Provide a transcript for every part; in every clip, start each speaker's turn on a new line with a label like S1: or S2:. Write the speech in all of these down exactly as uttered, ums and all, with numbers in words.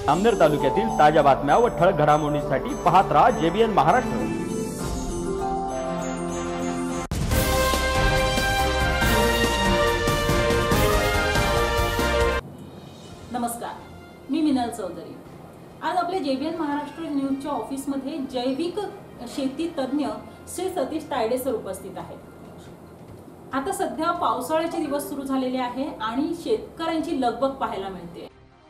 S1: जामनेर तालुक्यातील ताज्या बातम्या व ठळक घडामोडींसाठी पाहत राहा जेबीएन महाराष्ट्र।
S2: नमस्कार, मी मिनल चौधरी। आज आपल्या जेबीएन महाराष्ट्र न्यूजच्या ऑफिस मध्ये जैविक शेती तज्ञ श्री सतीश तायडे सर उपस्थित आहेत। आता सध्या पावसाळ्याचे दिवस सुरू झालेले आहे आणि शेतकऱ्यांची लगबग पाहायला मिळते।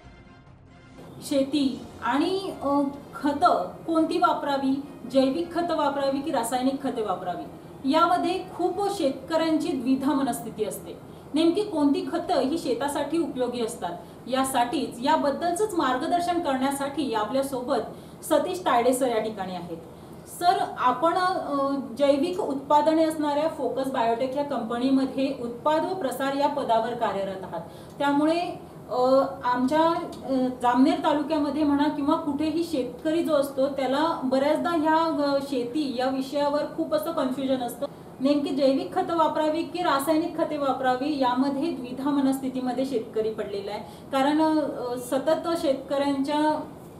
S2: शेती आणि खत कोणती वापरावी, जैविक खत वापरावी की रासायनिक खते वापरावी, यामध्ये खूप शेतकऱ्यांची द्विधा मनस्थिती असते। नेमकी कोणती खतं ही शेतासाठी उपयोगी असतात, यासाठीच याबद्दलच मार्गदर्शन करण्यासाठी आपल्या सोबत सतीश तायडे सर या ठिकाणी आहेत। सर, आपण जैविक उत्पादने असणाऱ्या फोकस बायोटेक या कंपनीमध्ये उत्पाद व प्रसार या पदावर कार्यरत आहात। त्यामुळे आमच्या जामनेर तालुक्यामध्ये म्हणा किंवा कुठेही शेतकरी जो असतो त्याला बऱ्याचदा ह्या शेती या विषयावर खूप असं कन्फ्युजन असतं। नेमकी जैविक खतं वापरावी की रासायनिक खते वापरावी यामध्ये द्विधा मनस्थितीमध्ये शेतकरी पडलेला आहे। कारण सतत शेतकऱ्यांच्या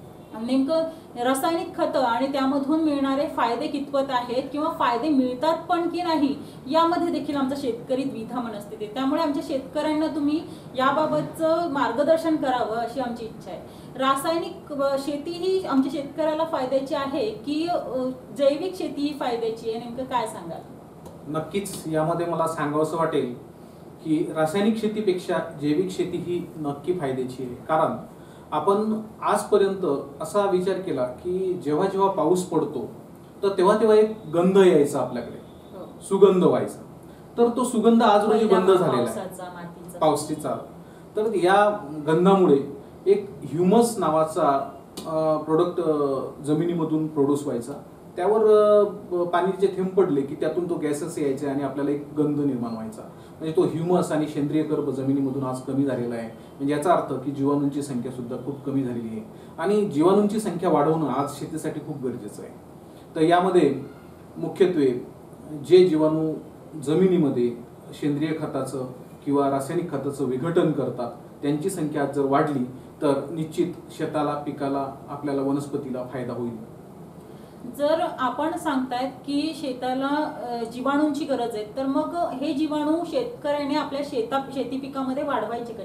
S2: नेमकं रासायनिक खतं आणि त्यामधून मिळणारे फायदे कितपत आहेत किंवा फायदे मिळतात पण की नाही, यामध्ये देखील आमचा शेतकरी द्विधा मनस्थिती आहे। त्यामुळे आमच्या शेतकऱ्यांना तुम्ही याबाबतचं मार्गदर्शन करावं अशी आमची इच्छा आहे। रासायनिक शेती ही आमच्या शेतकऱ्याला फायद्याची आहे की जैविक शेती ही फायद्याची आहे, नेमकं काय सांगाल?
S3: नक्कीच यामध्ये मला सांगावंसं वाटेल की रासायनिक शेतीपेक्षा जैविक शेती ही नक्की फायद्याची आहे। कारण आपण आजपर्यंत असा विचार केला की जेव्हा जेव्हा पाऊस पडतो तर तेव्हा तेव्हा एक गंध यायचा, आपल्याकडे सुगंध व्हायचा। तर तो सुगंध आज रोजी बंद झालेला आहे पावसाचा। तर या गंधामुळे एक ह्युमस नावाचा प्रोडक्ट जमिनीमधून प्रोड्यूस व्हायचा। त्यावर पाण्याचे थेंब पडले की त्यातून तो गॅसेस यायचे आणि आपल्याला एक गंध निर्माण व्हायचा। म्हणजे तो ह्युमस आणि सेंद्रिय कर्ब जमिनीमधून आज कमी झालेला आहे। म्हणजे याचा अर्थ की जीवाणूंची संख्या सुद्धा खूप कमी झालेली आहे आणि जीवाणूंची संख्या वाढवणं आज शेतीसाठी खूप गरजेचं आहे। तर यामध्ये मुख्यत्वे जे जीवाणू जमिनीमध्ये सेंद्रिय खताचं किंवा रासायनिक खताचं विघटन करतात त्यांची संख्या जर वाढली तर निश्चित शेताला, पिकाला, आपल्याला वनस्पतीला फायदा होईल।
S2: जर आपण सांगतायत की शेताला जीवाणूंची गरज आहे, तर मग हे जीवाणू शेतकऱ्याने आपल्या शेता शेती पिकामध्ये वाढवायचे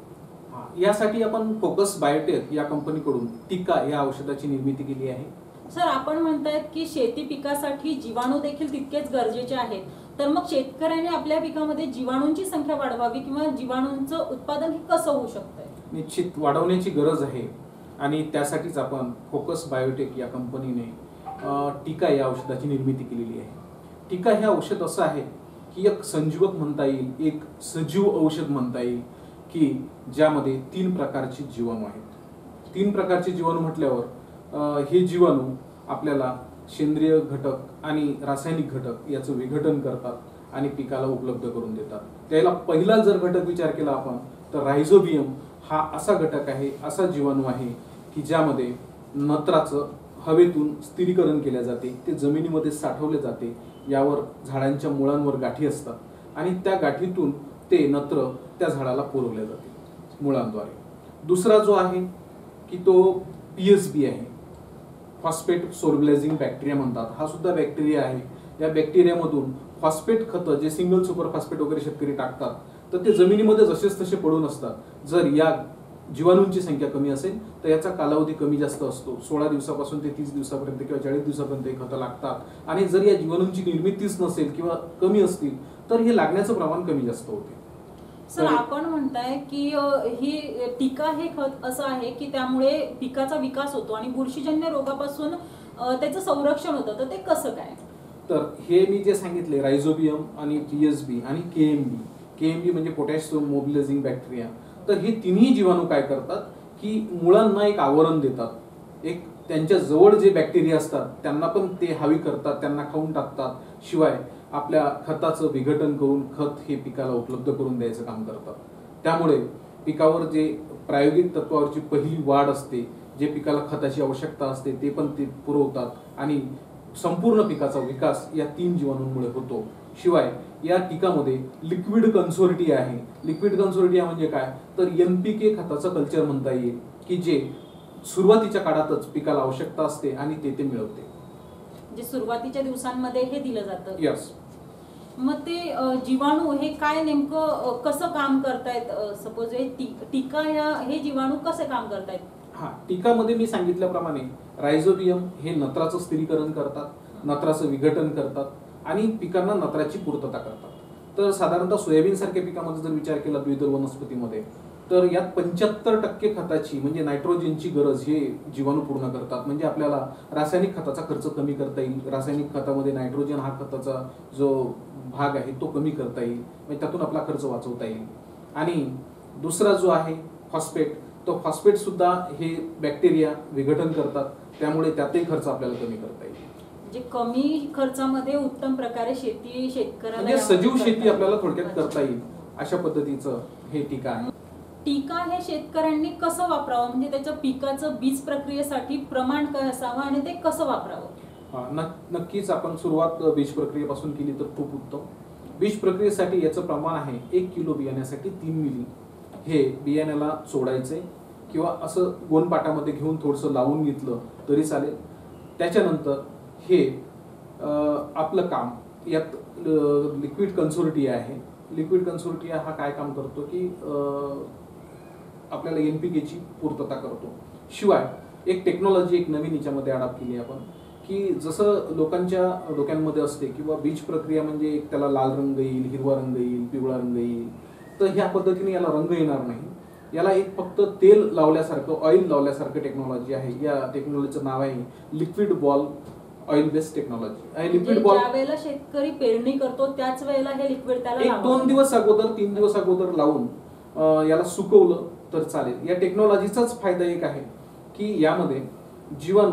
S2: कसे?
S3: यासाठी आपण फोकस बायोटेक या कंपनीकडून टिका या औषधाची निर्मिती केली आहे।
S2: सर, आपण म्हणतायत की शेती पिकासाठी जीवाणू देखील तितकेच गरजेचे आहेत, तर मग शेतकऱ्याने आपल्या पिकामध्ये जीवाणूंची संख्या वाढवावी किंवा जीवाणूंचं उत्पादन हे कसं होऊ शकतं?
S3: निश्चित वाढवण्याची गरज आहे आणि त्यासाठीच आपण फोकस बायोटेक या कंपनीने टिका या औषधाची निर्मिती केलेली आहे। टिका हे औषध असं आहे की एक संजीवक म्हणता येईल, एक सजीव औषध म्हणता येईल की ज्यामध्ये तीन प्रकारचे जीवाणू आहेत। तीन प्रकारचे जीवाणू म्हटल्यावर हे जीवाणू आपल्याला सेंद्रिय घटक आणि रासायनिक घटक याचं विघटन करतात आणि पिकाला उपलब्ध करून देतात। त्याला पहिला जर घटक विचार केला आपण तर रायझोबियम हा असा घटक आहे, असा जीवाणू आहे की ज्यामध्ये नत्राचं हवेतून स्थिरीकरण केले जाते, ते जमिनीमध्ये साठवले जाते। यावर झाडांच्या मुळांवर गाठी असतात आणि त्या गाठीतून ते नत्र त्या झाडाला पुरवले जाते मुळांद्वारे। दुसरा जो आहे की तो पीएसबी आहे, फॉस्फेट सोल्युबलायझिंग बॅक्टेरिया म्हणतात। हा सुद्धा बॅक्टेरिया आहे। या बॅक्टेरियामधून फॉस्फेट खत जे सिंगल सुपर फॉस्फेट वगैरे शेतकरी टाकतात तर ते जमिनीमध्ये जसेच तसे पडून असतात। जर या जीवाणूंची संख्या कमी असेल तर याचा कालावधी कमी जास्त असतो, सोळा दिवसापासून ते तीस दिवसापर्यंत किंवा चाळीस दिवसापर्यंत हे खतं लागतात। आणि जर या जीवाणूंची निर्मितीच नसेल किंवा कमी असतील तर हे लागण्याचं प्रमाण कमी जास्त होते।
S2: सर, आपण म्हणताय की ही टिका हे खत असं आहे की त्यामुळे पिकाचा विकास होतो आणि बुरशीजन्य रोगापासून त्याचं संरक्षण होतं, तर ते कसं काय?
S3: तर हे मी जे सांगितले रायझोबियम आणि टीएसबी आणि केएमबी, केएमबी म्हणजे पोटॅशियम मोबिलायझिंग बॅक्टेरिया, तर हे तिन्ही जीवाणू काय करतात की मुळांना एक आवरण देतात। एक त्यांच्या जवळ जे बॅक्टेरिया असतात त्यांना पण ते हावी करतात, त्यांना खाऊन टाकतात। शिवाय आपल्या खताचं विघटन करून खत हे पिकाला उपलब्ध करून द्यायचं काम करतात। त्यामुळे पिकावर जे प्रायोगिक तत्वावरची पहिली वाढ असते, जे पिकाला खताची आवश्यकता असते ते पण ते पुरवतात आणि संपूर्ण पिकाचा विकास या तीन जीवाणूंमुळे होतो। शिवाय या टिकामध्ये लिक्विड कन्सोर्टिया आहे। लिक्विड कन्सोर्टिया म्हणजे काय तर एनपीके खताचं कल्चर म्हणता येईल की जे सुरुवातीच्या काळातच पिकाला आवश्यकता असते आणि ते ते मिळवते.
S2: जे सुरुवातीच्या दिवसांमध्ये हे दिलं जातं.
S3: यस.
S2: मग ते अ, जीवाणू हे काय नेमकं अ, कसं काम करतायत? सपोज हे टी- टीका या हे जीवाणू कसे काम करतायत?
S3: हा, टीकामध्ये मी सांगितल्याप्रमाणे रायझोबियम हे नत्राचं स्थिरीकरण करतात, नत्राचं विघटन करतात आणि पिकांना नत्राची पूर्तता करतात. तर साधारणतः सोयाबीन सारख्या पिकामध्ये जर विचार केला द्विदल वनस्पतीमध्ये, तर यात पंच्याहत्तर टक्के खताची म्हणजे नायट्रोजनची गरज हे जीवाणू पूर्ण करतात. म्हणजे आपल्याला रासायनिक खताचा खर्च कमी करता येईल. रासायनिक खतामध्ये नायट्रोजन हा खताचा जो भाग आहे तो कमी करता येईल, म्हणजे त्यातून आपला खर्च वाचवता येईल. आणि दुसरा जो आहे फॉस्फेट, तो फॉस्फेट सुद्धा हे बॅक्टेरिया विघटन करतात, त्यामुळे त्यातही खर्च आपल्याला कमी करता येईल.
S2: म्हणजे कमी खर्चामध्ये उत्तम प्रकारे शेती शेतकऱ्याला
S3: म्हणजे सजीव
S2: यामध्ये
S3: शेती
S2: करता
S3: आपल्याला
S2: येईल.
S3: थोडक्यात करता येईल अशा पद्धतीचं हे टीका आहे.
S2: टीका हे शेतकऱ्यांनी कसं वापरावं? म्हणजे त्याच्या पिकाचं बीज प्रक्रियेसाठी प्रमाण काय असावं आणि ते कसं वापरावं?
S3: हा, नक- नक्कीच आपण सुरुवात बीज प्रक्रियेपासून केली तर खूप उत्तम. बीज प्रक्रियेसाठी याचं प्रमाण आहे एक किलो बियाण्यासाठी तीन मिली हे बियाण्याला सोडायचे किंवा असं गोनपाटामध्ये घेऊन थोडंसं लावून घेतलं तरी चालेल. त्याच्यानंतर हे अं, आपलं काम यात लिक्विड कन्सोर्टिया आहे. लिक्विड कन्सोर्टिया हा काय काम करतो की अं, आपल्याला एन पी केची पूर्तता करतो. शिवाय एक टेक्नॉलॉजी एक नवीन याच्यामध्ये अडॉप्ट केली आपण की जसं लोकांच्या डोक्यांमध्ये असते किंवा बीज प्रक्रिया म्हणजे एक त्याला लाल रंग येईल, हिरवा रंग येईल, पिवळा रंग येईल, तर ह्या पद्धतीने याला रंग येणार नाही. याला एक फक्त तेल लावल्यासारखं ऑइल लावल्यासारखं टेक्नॉलॉजी आहे. या टेक्नॉलॉजीचं नाव आहे liquid ball oil based technology. Liquid ball
S2: ज्या वेळेला शेतकरी पेरणी करतो त्याच वेळेला हे लिक्विड त्याला
S3: एक
S2: लावावं.
S3: दोन दिवस अगोदर तीन दिवस अगोदर लावून अं, याला सुकवलं तर चालेल. या टेक्नॉलॉजीचाच फायदा एक आहे की यामध्ये जीवाणू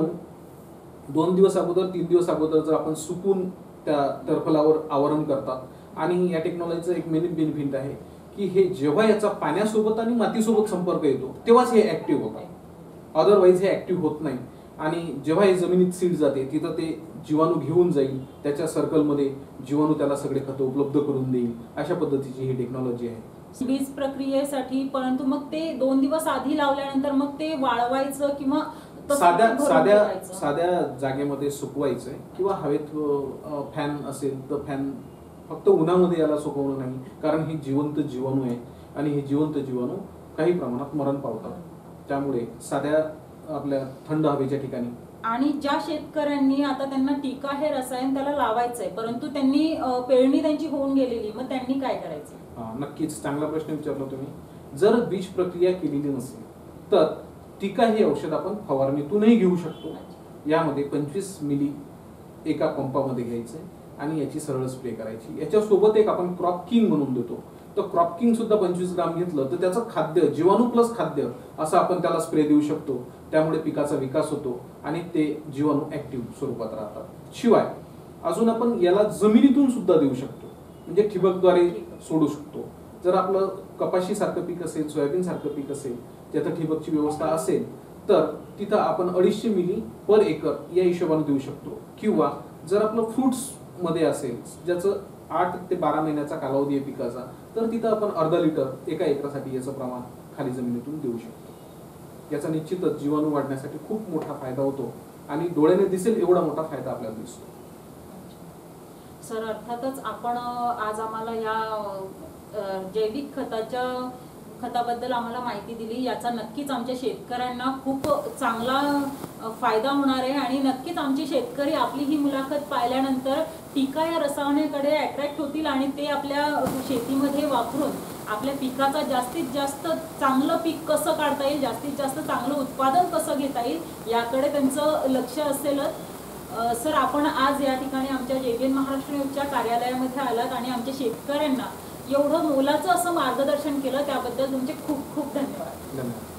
S3: दोन दिवस अगोदर तीन दिवस अगोदर जर आपण सुकून त्या टरफलावर आवरण करतात आणि या टेक्नॉलॉजीचं एक मेन बेनिफिट आहे की हे जेव्हा याचा पाण्यासोबत आणि मातीसोबत संपर्क येतो तेव्हाच हे ऍक्टिव्ह होतात. अदरवाईज हे ऍक्टिव्ह होत नाही. आणि जेव्हा हे जमिनीत सीड जाते तिथं ते जीवाणू घेऊन जाईल, त्याच्या सर्कलमध्ये जीवाणू त्याला सगळे खतं उपलब्ध करून देईल. अशा पद्धतीची ही टेक्नॉलॉजी आहे
S2: बीज प्रक्रियेसाठी. परंतु मग ते दोन दिवस आधी लावल्यानंतर मग ते वाळवायचं किंवा तसं
S3: साध्या
S2: भरून
S3: साध्या
S2: ठेवायचं?
S3: साध्या जागेमध्ये सुकवायचंय किंवा हवेत फॅन असेल तर फॅन, फक्त उन्हामध्ये याला सुकवणं नाही, कारण हे जिवंत जीवाणू आहे आणि हे जिवंत जीवाणू काही प्रमाणात मरण पावतात. त्यामुळे साध्या आपल्या थंड हवेच्या ठिकाणी.
S2: आणि ज्या शेतकऱ्यांनी आता त्यांना टीका हे रसायन त्याला लावायचंय परंतु त्यांनी अ, पेरणी त्यांची होऊन गेलेली, मग त्यांनी काय करायचं?
S3: हा, नक्कीच चांगला प्रश्न विचारला तुम्ही. जर बीज प्रक्रिया केलेली नसेल तर टीका हे औषध आपण फवारणीतूनही घेऊ शकतो. यामध्ये पंचवीस मिली एका पंपामध्ये घ्यायचे आणि याची सरळ स्प्रे करायची. याच्यासोबत एक आपण क्रॉप किंग म्हणून देतो, तर क्रॉप किंग सुद्धा पंचवीस ग्राम घेतलं तर त्याचं खाद्य जीवाणू प्लस खाद्य असं आपण त्याला स्प्रे देऊ शकतो. त्यामुळे पिकाचा विकास होतो आणि ते जीवाणू ऍक्टिव्ह स्वरूपात राहतात. शिवाय अजून आपण याला जमिनीतून सुद्धा देऊ शकतो, म्हणजे ठिबकद्वारे सोडू शकतो. जर आपलं कपाशी सारखं पीक असेल, सोयाबीन सारखं पीक असेल, ज्यात ठिबकची व्यवस्था असेल तर तिथं आपण अडीचशे मिली पर एकर या हिशोबाने देऊ शकतो. किंवा जर आपलं फ्रुट्स मध्ये असेल ज्याचं आठ ते बारा महिन्याचा कालावधी आहे पिकाचा, तर तिथं आपण अर्धा लिटर एका एकरासाठी याचं प्रमाण खाली जमिनीतून देऊ शकतो. याचा निश्चितच जीवाणू वाढण्यासाठी खूप मोठा फायदा होतो आणि डोळ्याने दिसेल एवढा मोठा फायदा आपल्याला दिसतो.
S2: सर, अर्थातच आपण अ, आज आम्हाला या अ, जैविक खताच्या खताबद्दल आम्हाला माहिती दिली. याचा नक्कीच आमच्या शेतकऱ्यांना खूप चांगला अ, फायदा होणार आहे आणि नक्कीच आमचे शेतकरी आपली ही मुलाखत पाहिल्यानंतर टीका या रसायनाकडे अट्रॅक्ट होतील आणि ते आपल्या शेतीमध्ये वापरून आपल्या पिकाचा जास्तीत जास्त चांगलं पीक कसं काढता येईल, जास्तीत जास्त चांगलं उत्पादन कसं घेता येईल याकडे त्यांचं लक्ष असेलच. अ, सर, आपण आज या ठिकाणी आमच्या जेबीएन महाराष्ट्र न्यूजच्या कार्यालयामध्ये आलात आणि आमच्या शेतकऱ्यांना एवढं मोलाचं असं मार्गदर्शन केलं, त्याबद्दल तुमचे खूप खूप धन्यवाद.
S3: धन्यवाद.